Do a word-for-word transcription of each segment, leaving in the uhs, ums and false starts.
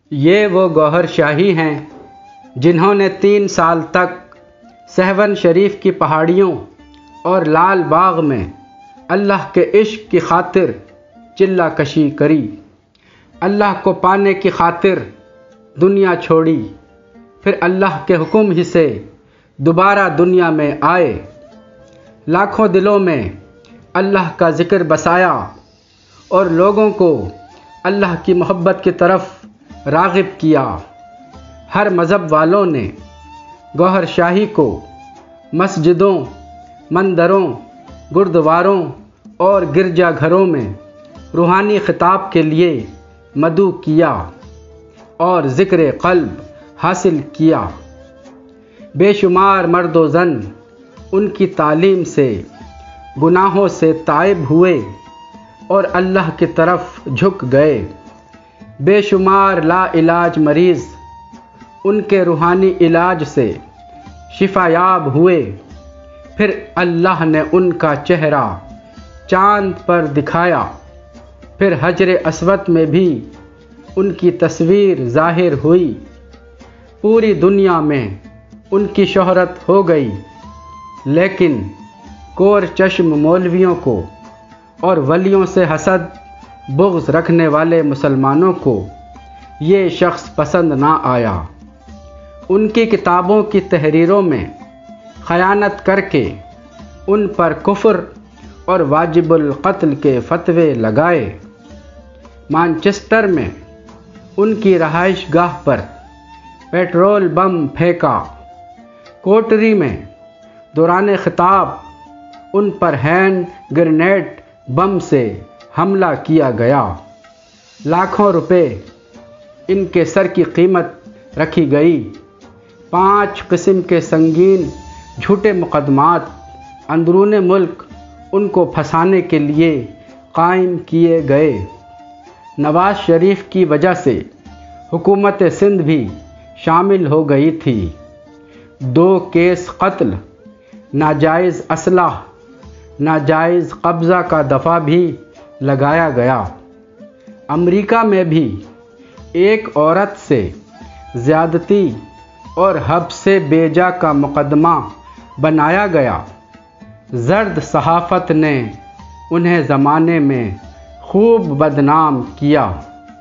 یہ وہ گوہر شاہی ہیں جنہوں نے تین سال تک سہون شریف کی پہاڑیوں اور لال باغ میں اللہ کے عشق کی خاطر چلہ کشی کری، اللہ کو پانے کی خاطر دنیا چھوڑی، پھر اللہ کے حکم ہی سے دوبارہ دنیا میں آئے، لاکھوں دلوں میں اللہ کا ذکر بسایا اور لوگوں کو اللہ کی محبت کی طرف راغب کیا۔ ہر مذہب والوں نے گوہر شاہی کو مسجدوں، مندروں، گردواروں اور گرجا گھروں میں روحانی خطاب کے لیے مدعو کیا اور ذکر قلب حاصل کیا۔ بے شمار مرد و زن ان کی تعلیم سے گناہوں سے تائب ہوئے اور اللہ کی طرف جھک گئے۔ بے شمار لا علاج مریض ان کے روحانی علاج سے شفا یاب ہوئے، پھر اللہ نے ان کا چہرہ چاند پر دکھایا، پھر حجر اسود میں بھی ان کی تصویر ظاہر ہوئی، پوری دنیا میں ان کی شہرت ہو گئی۔ لیکن کور چشم مولویوں کو اور ولیوں سے حسد بغض رکھنے والے مسلمانوں کو یہ شخص پسند نہ آیا۔ ان کی کتابوں کی تحریروں میں خیانت کر کے ان پر کفر اور واجب القتل کے فتوے لگائے۔ مانچسٹر میں ان کی رہائش گاہ پر پیٹرول بم پھینکا، کوٹری میں دوران خطاب ان پر ہینڈ گرینیڈ بم سے حملہ کیا گیا، لاکھوں روپے ان کے سر کی قیمت رکھی گئی۔ پانچ قسم کے سنگین جھوٹے مقدمات اندرون ملک ان کو پھنسانے کے لیے قائم کیے گئے۔ نواز شریف کی وجہ سے حکومت سندھ بھی شامل ہو گئی تھی۔ دو کیس قتل، ناجائز اسلحہ، ناجائز قبضہ کا دفعہ بھی لگایا گیا۔ امریکہ میں بھی ایک عورت سے زیادتی اور حبس بیجا کا مقدمہ بنایا گیا۔ زرد صحافت نے انہیں زمانے میں خوب بدنام کیا،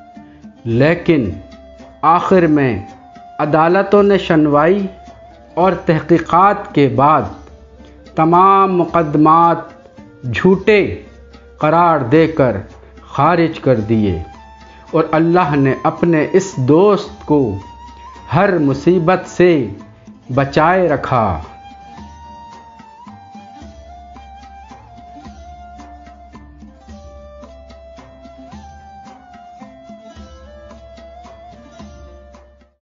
لیکن آخر میں عدالتوں نے شنوائی اور تحقیقات کے بعد تمام مقدمات جھوٹے قرار دے کر خارج کر دیے، اور اللہ نے اپنے اس دوست کو ہر مصیبت سے بچائے رکھا۔